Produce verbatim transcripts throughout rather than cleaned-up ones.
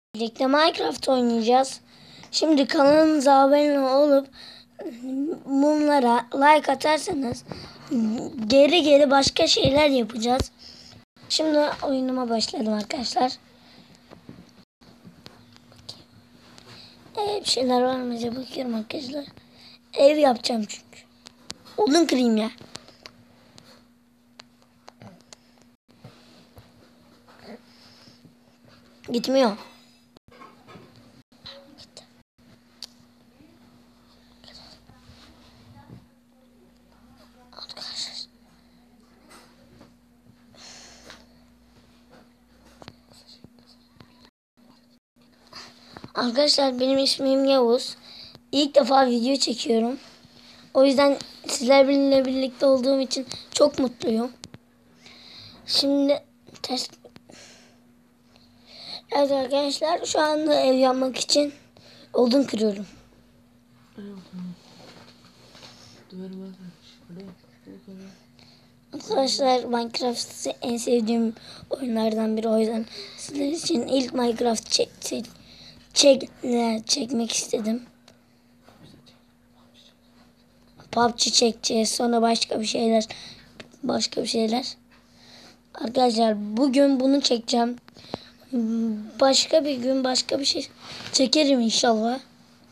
Birlikte Minecraft oynayacağız. Şimdi kanalımıza abone olup bunlara like atarsanız geri geri başka şeyler yapacağız. Şimdi oyunuma başladım arkadaşlar. Ee, bir şeyler var mı diye bakıyorum arkadaşlar. Ev yapacağım çünkü. Odun kırayım ya. Gitmiyor. Arkadaşlar benim ismim Yavuz. İlk defa video çekiyorum. O yüzden sizlerle birlikte olduğum için çok mutluyum. Şimdi ters... Evet arkadaşlar, şu anda ev yapmak için odun kırıyorum. Arkadaşlar Minecraft en sevdiğim oyunlardan biri, o yüzden sizler için ilk Minecraft çek, çek, çek, çekmek istedim. P U B G çekeceğiz, sonra başka bir şeyler başka bir şeyler. Arkadaşlar bugün bunu çekeceğim. Başka bir gün başka bir şey çekerim inşallah.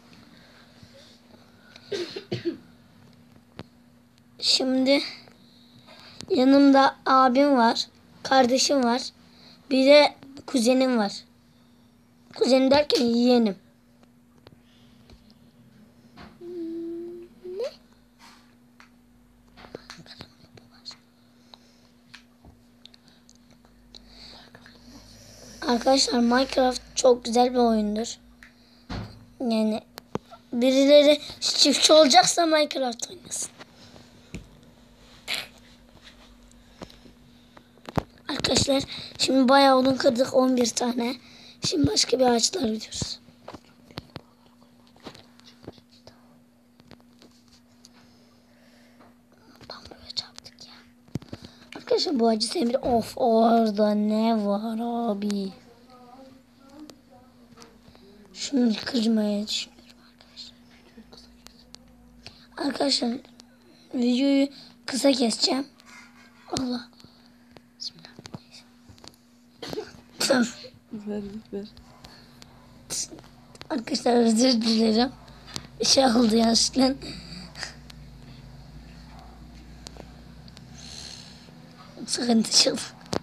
Şimdi yanımda abim var, kardeşim var, bir de kuzenim var. Kuzenim derken yeğenim. Ne? Arkadaşlar Minecraft çok güzel bir oyundur. Yani birileri çiftçi olacaksa Minecraft oynasın. Arkadaşlar şimdi bayağı odun kırdık, on bir tane. Şimdi başka bir ağaçlar gidiyoruz. Tam böyle çarptık ya. Arkadaşlar bu ağacı sevmiyor. Of, orada ne var abi? Şunu kırmaya düşünüyorum arkadaşlar. Arkadaşlar videoyu kısa keseceğim. Allah. Ver, ver. Arkadaşlar özür dilerim. Bir şey oldu yanlışlıkla. Sıkıntı çıktı.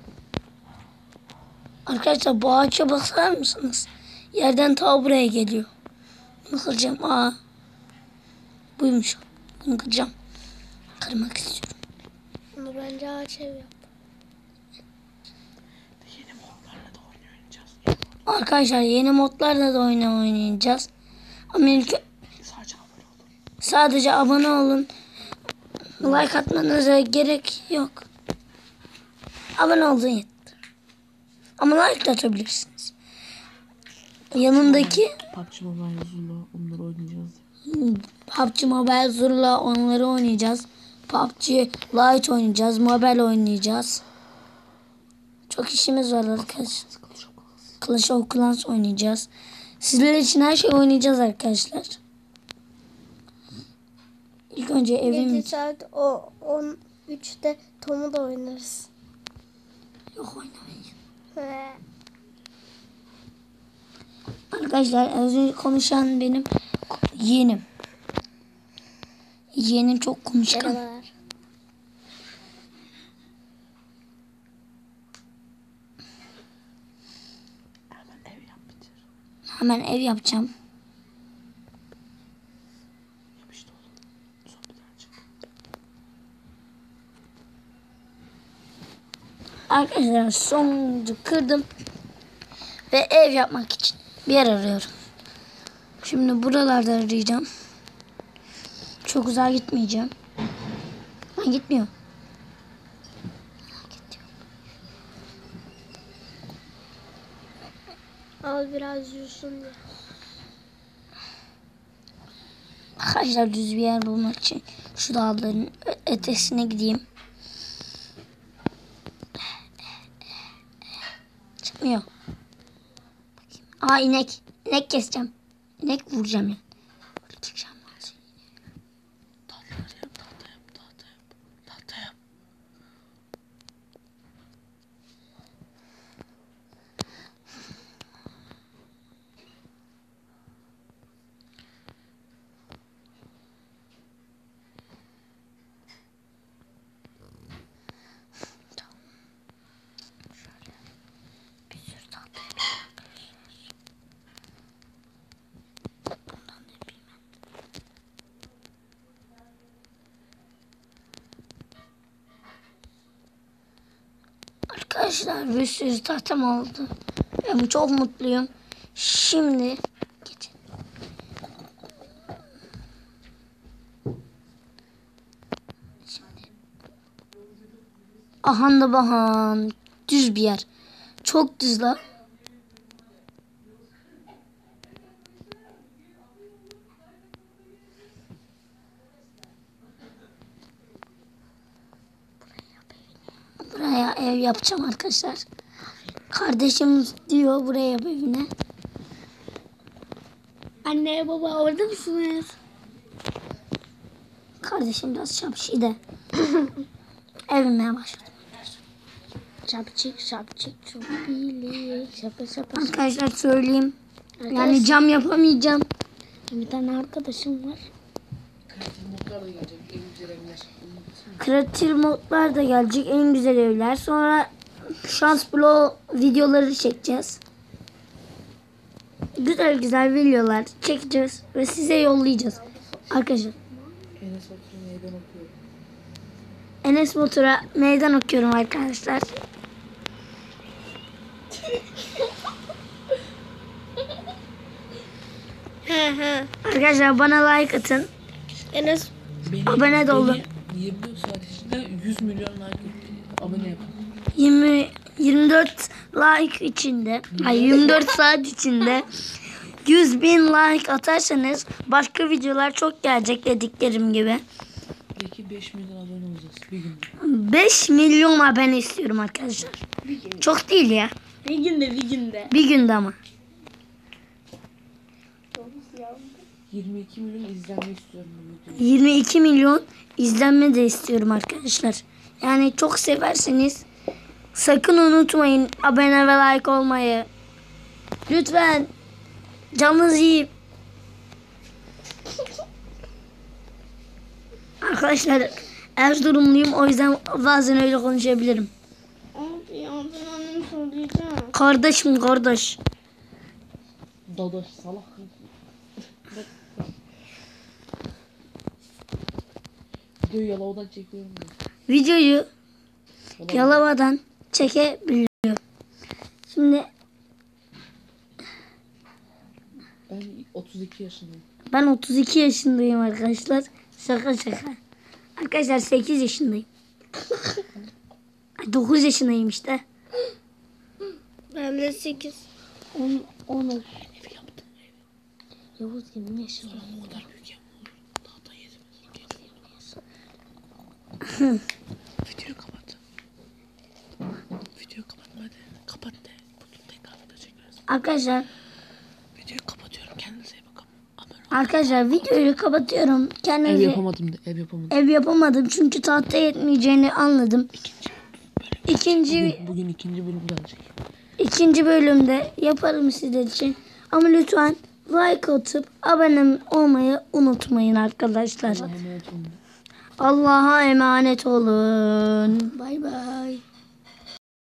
Arkadaşlar bu ağaca bakar mısınız? Yerden ta buraya geliyor. Bunu kıracağım. Aa. Buymuş. Bunu kıracağım. Kırmak istiyorum. Ama bence ağaç ev yap. Yeni modlarla da oynayacağız. Arkadaşlar yeni modlarla da oyna oynayacağız. Ama ilk Sadece abone olun. sadece abone olun. Like atmanıza gerek yok. Abone olun yeter. Ama like de atabilirsiniz. Yanındaki P U B G Mobile Zula, onları oynayacağız. P U B G Mobile Zurla onları oynayacağız. P U B G Lite oynayacağız. Mobile oynayacağız. Çok işimiz var arkadaşlar. Clash of Clans oynayacağız. Sizler için her şey oynayacağız arkadaşlar. İlk önce evim... Gece saat o on üçte Tom'u da oynarız. Yok, oynamayın. He. Arkadaşlar az önce konuşan benim yeğenim. Yeğenim çok konuşkan. Merhabalar. Hemen ev yap bitir. Hemen ev yapacağım. Yap işte oğlum. Son bir tane çık. Arkadaşlar sonuncu kırdım. Ve ev yapmak için bir yer arıyorum. Şimdi buralarda arayacağım. Çok uzağa gitmeyeceğim. Ben gitmiyor. Al biraz yürüsün diye. Arkadaşlar düz bir yer bulmak için şu dağların ötesine gideyim. Çıkmıyor. Aa inek. İnek keseceğim. İnek vuracağım ya. Böyle çıkacağım ben seni. Tahta yap, tahta yap, tahta yap. Tahta yap. Bir sürü tahta yapayım arkadaşlar. Bundan da yapayım ben. Arkadaşlar bir sürü tahtam oldu. Ben çok mutluyum. Şimdi geçin. Şimdi. Ahan da bahan. Düz bir yer. Çok düz la. Buraya ev yapacağım arkadaşlar. Kardeşim diyor buraya yap evine. Anne baba orada mısınız? Kardeşim biraz şapşi de. Evime başladım. Şapçık şapçık çok iyi. Şapa şapa. Arkadaşlar söyleyeyim. Yani Arkadaş- cam yapamayacağım. Bir tane arkadaşım var. Kreatif modlar da gelecek. En güzel evler. Kreatif modlar da gelecek. En güzel evler. Sonra şans bloğu videoları çekeceğiz. Güzel güzel videolar çekeceğiz. Ve size yollayacağız. Arkadaşlar Enes Batur'u meydan okuyor. Enes Batur'a meydan okuyorum arkadaşlar. Arkadaşlar bana like atın. Enes Beni, Abone de olun. beni yirmi dört saat içinde yüz milyon like abone yapın. yirmi yirmi dört like içinde, ay yirmi dört saat içinde yüz bin like atarsanız başka videolar çok gelecek dediklerim gibi. Peki beş milyon abone olacağız bir günde. beş milyon abone istiyorum arkadaşlar. Çok değil ya. bir günde bir günde. Bir günde ama. yirmi iki milyon izlenme istiyorum bu videoyu. yirmi iki milyon izlenme de istiyorum arkadaşlar. Yani çok severseniz sakın unutmayın abone ve like olmayı. Lütfen canınızı yiyip. Arkadaşlar Erzurumluyum, o yüzden bazen öyle konuşabilirim. Abi ya ben annemi söyleyeceğim. Kardeşim kardeş. Dadaş salak. Videoyu Yalova'dan çekiyorum ben. Videoyu Yalova'dan. Yalova'dan çekebiliyorum. Şimdi Ben otuz iki yaşındayım. ben otuz iki yaşındayım arkadaşlar. Şaka şaka. Arkadaşlar sekiz yaşındayım. Ay, dokuz yaşındayım işte. Ben de sekiz. on, on. Evi yaptım evi. Yavuz yirmi yaşında. O kadar büyük ev mi olur? Daha da yedim. Videoyu kapat. Videoyu kapatma hadi. Kapat de. Bunu tekrar da çekeriz. Arkadaşlar Videoyu kapatıyorum. Kendinize iyi bakın. Abone olun. arkadaşlar videoyu kapatıyorum. Ev Kendinize yapamadım de. Ev yapamadım. ev yapamadım çünkü tahta yetmeyeceğini anladım. İkinci Bugün, bugün ikinci bölüm gelecek. ikinci bölümde yaparım sizler için. Ama lütfen like atıp abone olmayı unutmayın arkadaşlar. Allah'a emanet olun. Allah'a emanet olun. Bay bay.